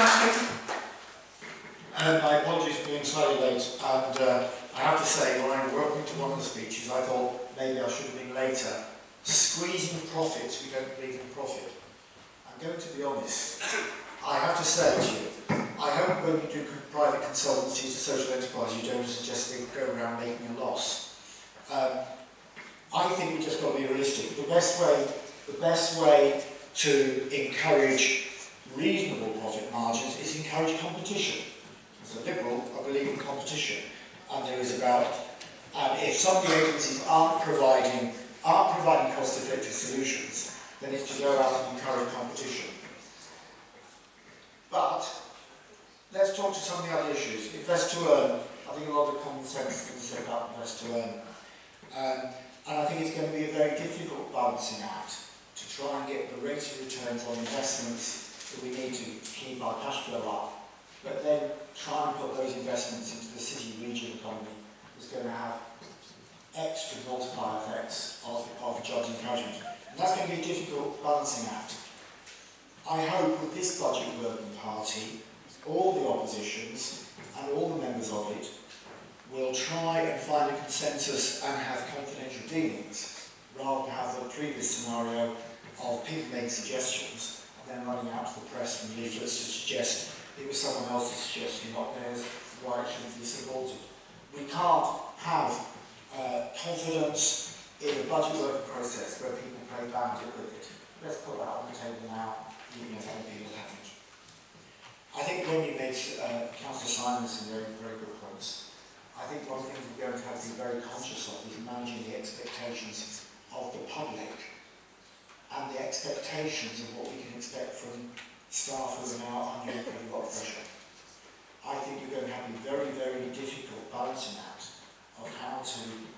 My apologies for being slightly late, and I have to say, when I wrote into one of the speeches, I thought maybe I should have been later. Squeezing profits, we don't believe in profit. I'm going to be honest. I have to say to you, I hope when you do private consultancy to social enterprise, you don't suggest they go around making a loss. I think we just got to be realistic. The best way to encourage reasonable profit margins is encourage competition. As a Liberal, I believe in competition, and there is about. And if some of the agencies aren't providing cost-effective solutions, then it's to go out and encourage competition. But let's talk to some of the other issues. Invest to earn. I think a lot of common sense things said about invest to earn. And I think it's going to be a very difficult balancing act to try and get the rate of returns on investments that we need to keep our cash flow up, but then try and put those investments into the city region economy is going to have extra multiplier effects of jobs encouragement. And that's going to be a difficult balancing act. I hope with this budget working party, all the oppositions and all the members of it will try and find a consensus and have confidential dealings, rather than have the previous scenario of people making suggestions and then running out to the press and leaflets to suggest it was someone else's suggestion, not theirs, why it shouldn't be supported. We can't have confidence in a budget working process where people play bandit with it. Let's put that on the table now, even if other people haven't. I think when you made Councillor Simon some very, very good points. I think one thing we're going to have to be very conscious of is managing the expectations of the public and the expectations of what we can expect from staff who are now under a lot of pressure. I think you're going to have a very, very difficult balancing act of how to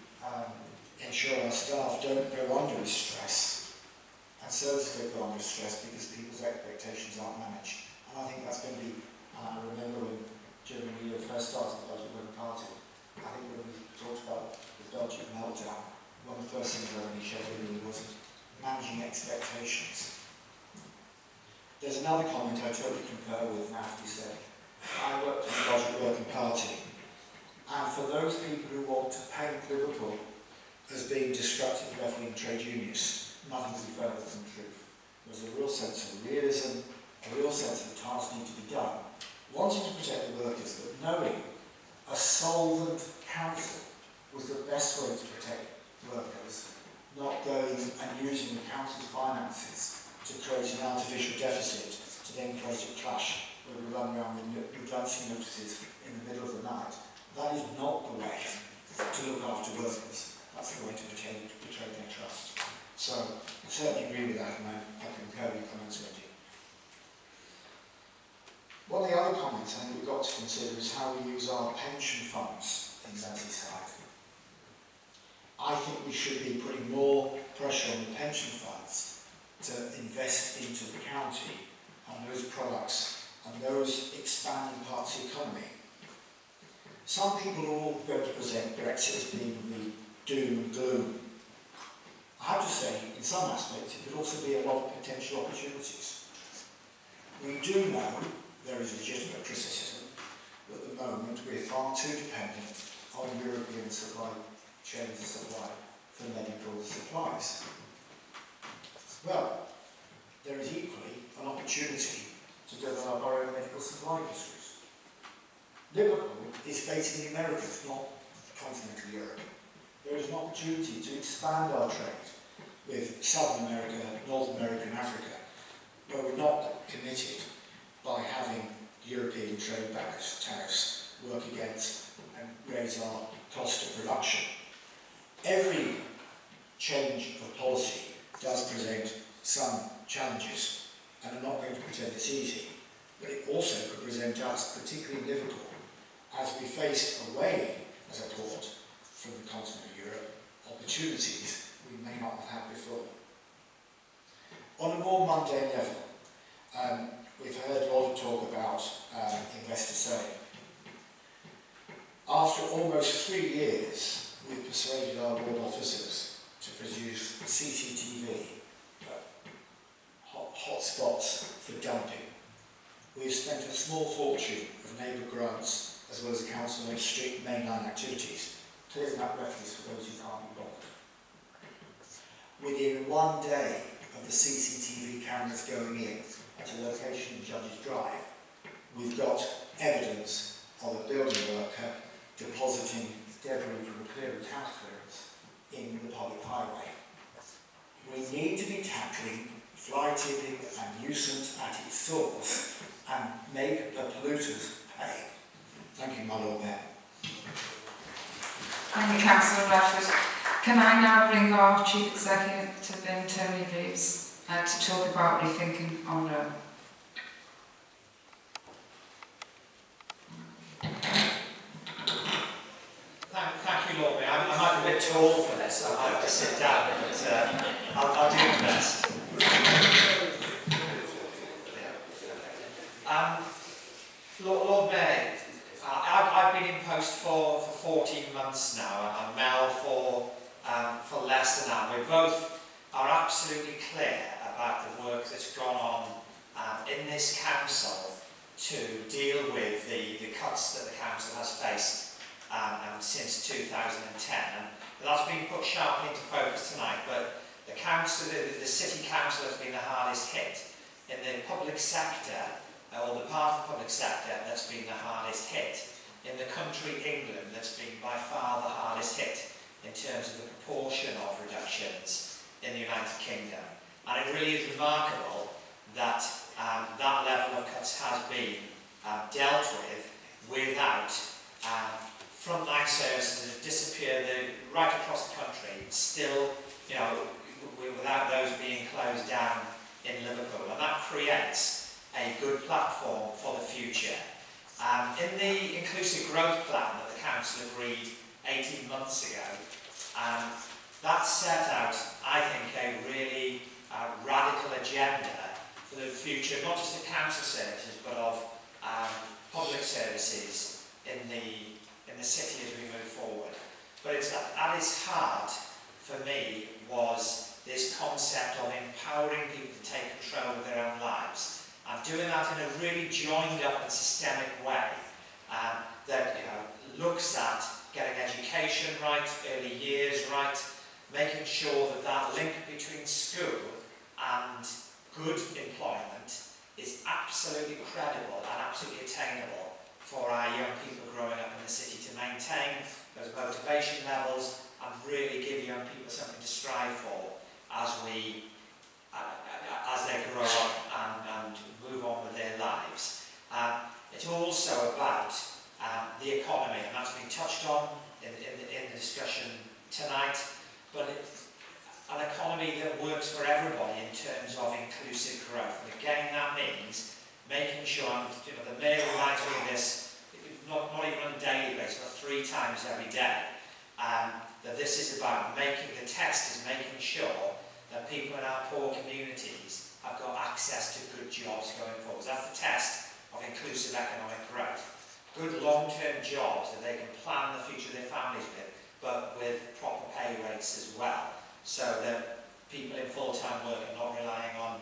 ensure our staff don't go under stress and services don't go under stress because people's expectations aren't managed. And I think that's going to be, I remember when during the year first started the budget working party, I think when we talked about the budget meltdown, one of the first things I really shared with you was managing expectations. There's another comment I totally concur with, and I have to say. I worked in the budget working party, and for those people who want to paint Liverpool as being destructive left-wing trade unionists, nothing could be further from the truth. There's a real sense of realism, a real sense that tasks need to be done, wanting to protect the workers, but knowing a solvent council was the best way to protect workers, not going and using the council's finances to create an artificial deficit to then create a clash where we run around with redundancy notices in the middle of the night. That is not the way to look after workers. That's the way to betray their trust. So I certainly agree with that, and I concur with your comments, Wendy. One of the other comments I think we've got to consider is how we use our pension funds in Merseyside. I think we should be putting more pressure on the pension funds to invest into the county and those products and those expanding parts of the economy. Some people are all going to present Brexit as being the doom and gloom. I have to say, in some aspects, it could also be a lot of potential opportunities. We do know there is legitimate criticism that at the moment we're far too dependent on European supply chains of supply for medical supplies. Well, there is equally an opportunity to develop our own medical supply industries. Liverpool is facing the Americas, not continental Europe. There is an opportunity to expand our trade with Southern America, North America and Africa, where we're not committed by having European trade tariffs work against and raise our cost of production. Every change of policy does present some challenges, and I'm not going to pretend it's easy, but it also could present us, particularly in Liverpool, as we face away, as I thought, from the continent of Europe, opportunities we may not have had before. On a more mundane level, we've heard a lot of talk about investor sale. After almost 3 years, we've persuaded our ward officers to produce CCTV, hot spots for dumping. We've spent a small fortune of neighbour grants as well as the council on street mainline activities, clearing up refuse for those who can't be bothered. Within 1 day of the CCTV cameras going in at a location in Judges Drive, we've got evidence of a building worker depositing debris from the house clearance in the public highway. We need to be tackling fly tipping and nuisance at its source and make the polluters pay. Thank you, my Lord Mayor. Thank you, Councillor Radford. Can I now bring our Chief Executive in, Tony Reeves, to talk about rethinking on Rome? Thank you, Lord Mayor. I might be a bit tall for this, so I might have to sit down, but I'll do my best. Lord Mayor, I've been in post for 14 months now, and Mel for less than that. We both are absolutely clear about the work that's gone on in this council to deal with the cuts that the council has faced since 2010. And that's been put sharply into focus tonight, but the council, the city council has been the hardest hit. In the public sector, or the part of the public sector that's been the hardest hit. In the country England, that's been by far the hardest hit in terms of the proportion of reductions in the United Kingdom. And it really is remarkable that that level of cuts has been dealt with without frontline services that have disappeared right across the country, still, you know, without those being closed down in Liverpool. And that creates a good platform for the future. In the inclusive growth plan that the council agreed 18 months ago, that set out, I think, a really radical agenda for the future, not just of council services, but of public services in the city as we move forward. But it's at its heart, for me, was this concept of empowering people to take control of their own lives. And doing that in a really joined up and systemic way that looks at getting education right, early years right, making sure that that link between school and good employment is absolutely credible and absolutely attainable for our young people growing up in the city, to maintain those motivation levels and really give young people something to strive for as they grow up and move on with their lives. It's also about the economy, and that's been touched on in the discussion tonight, but an economy that works for everybody in terms of inclusive growth. And again, that means making sure, and the Mayor reminds me of this, not even on a daily basis, but 3 times every day, that this is about the test is making sure that people in our poor communities have got access to good jobs going forward. That's the test of inclusive economic growth. Good long-term jobs that they can plan the future of their families with, but with proper pay rates as well, so that people in full-time work are not relying on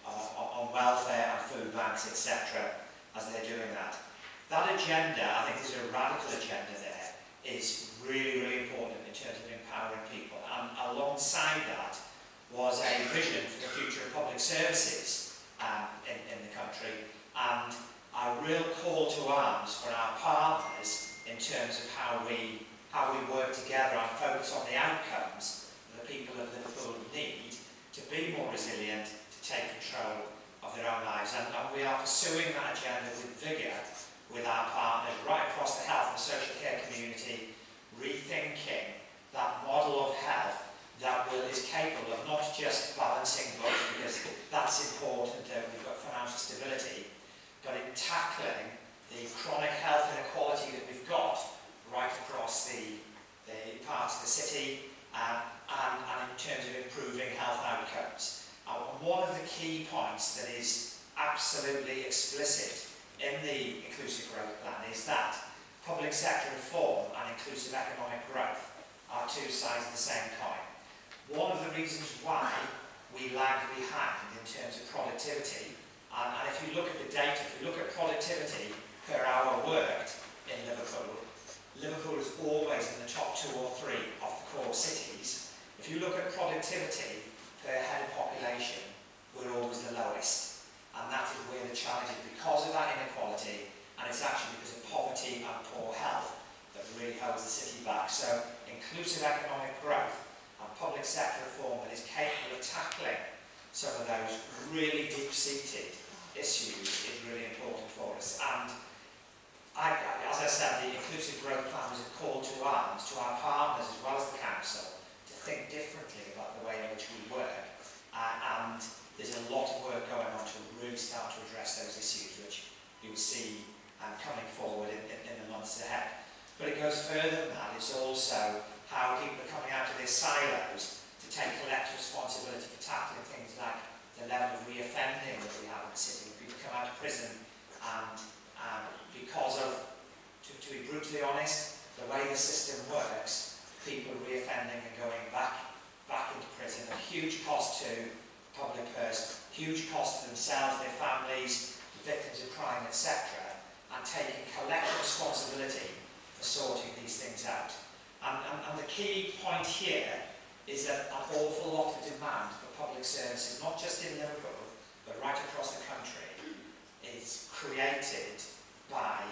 welfare and food banks, etc., as they're doing that. That agenda, I think, is a radical agenda there, is really, really important in terms of empowering people. And alongside that was a vision for the future of public services in the country, and a real call to arms for our partners in terms of how we work together and focus on the outcomes that the people of Liverpool need to be more resilient, to take control of their own lives. And we are pursuing that agenda with vigour with our partners right across the health and social care community, rethinking that model of health that is capable of not just balancing both, because that's important, we've got financial stability, but in tackling the chronic health inequality that we've got right across the parts of the city, and in terms of improving health outcomes. And one of the key points that is absolutely explicit in the inclusive growth plan is that public sector reform and inclusive economic growth are 2 sides of the same coin. One of the reasons why we lag behind in terms of productivity, and if you look at the data, if you look at productivity per hour worked in Liverpool, Liverpool is always in the top 2 or 3 of the core cities. If you look at productivity per head of population, we're always the lowest. And that is where the challenge is, because of that inequality, and it's actually because of poverty and poor health that really holds the city back. So inclusive economic growth and public sector reform that is capable of tackling some of those really deep-seated issues is really important for us. And as I said, the inclusive growth plan was a call to arms to our partners as well as the council to think differently about the way in which we work. And there's a lot of work going on to really start to address those issues, which you'll see coming forward in the months ahead. But it goes further than that. It's also how people are coming out of their silos to take collective responsibility for tackling things like the level of re-offending that we have in the city. People come out of prison and because of, to be brutally honest, the way the system works, people re-offending and going back into prison, a huge cost to the public purse, huge cost to themselves, their families, the victims of crime, etc., and taking collective responsibility for sorting these things out. And the key point here is that an awful lot of demand for public services, not just in Liverpool, but right across the country, is created by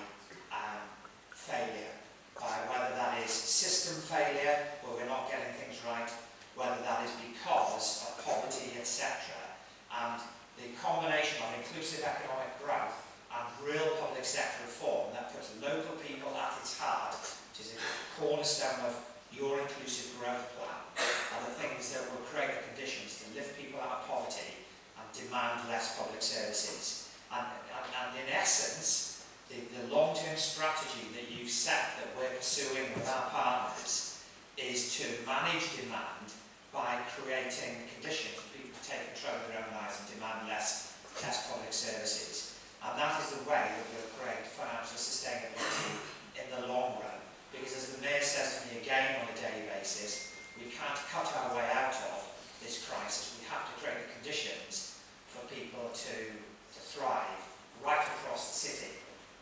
failure, by whether that is system failure, where we're not getting things right, whether that is because of poverty, etc. And the combination of inclusive economic growth and real public sector reform that puts local people at its heart, which is a cornerstone of your inclusive growth plan, are the things that will create the conditions to lift people out of poverty and demand less public services. And in essence, the long-term strategy that you've set, that we're pursuing with our partners, is to manage demand by creating conditions for people to take control of their own lives and demand less public services. And that is the way that we'll create financial sustainability in the long run. Because as the Mayor says to me again on a daily basis, we can't cut our way out of this crisis. We have to create the conditions for people to thrive right across the city.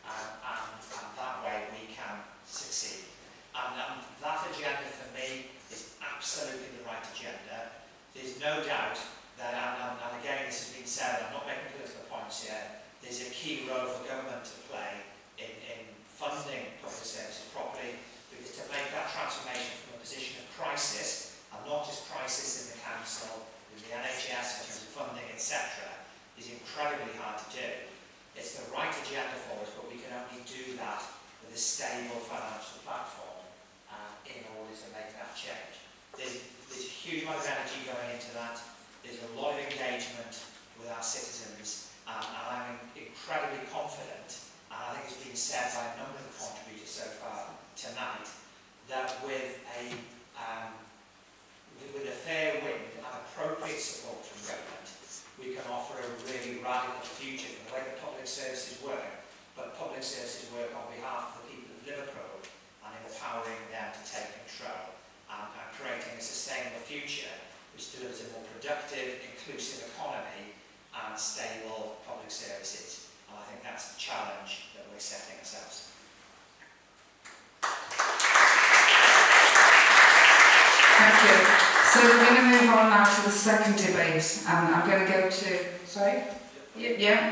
And that way we can succeed. And that agenda for me is absolutely the right agenda. There's no doubt that, and again this has been said, I'm not making political points here, there's a key role for government to play in funding public services properly, because to make that transformation from a position of crisis, and not just crisis in the council, in the NHS, in terms of funding, etc., is incredibly hard to do. It's the right agenda for us, but we can only do that with a stable financial platform in order to make that change. There's a huge amount of energy going into that. There's a lot of engagement with our citizens, and I'm incredibly confident, and I think it's been said by a number of the contributors so far tonight, that with a fair wind and appropriate support from government, we can offer a really radical future for the way that public services work, but public services work on behalf of the people of Liverpool and empowering them to take control and creating a sustainable future which delivers a more productive, inclusive economy and stable public services. And I think that's the challenge that we're setting ourselves. Thank you. So we're going to move on now to the second debate, and I'm going to go to, sorry? Yeah?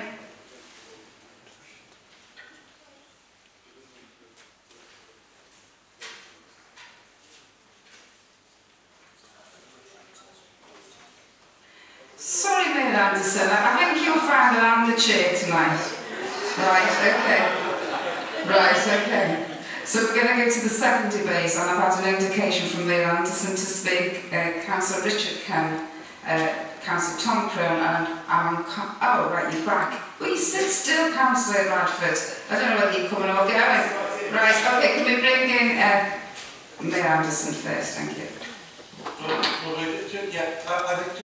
Sorry, Mayor Anderson, I think you'll find that I'm the chair tonight. Right, okay. Right, okay. So we're going to go to the second debate, and I've had an indication from Mayor Anderson to speak, Councillor Richard Kemp, Councillor Tom Crone, and oh, right, you're back. Will you sit still, Councillor Radford? I don't know whether you're coming or going. Right, okay, can we bring in Mayor Anderson first? Thank you. Well, yeah, I think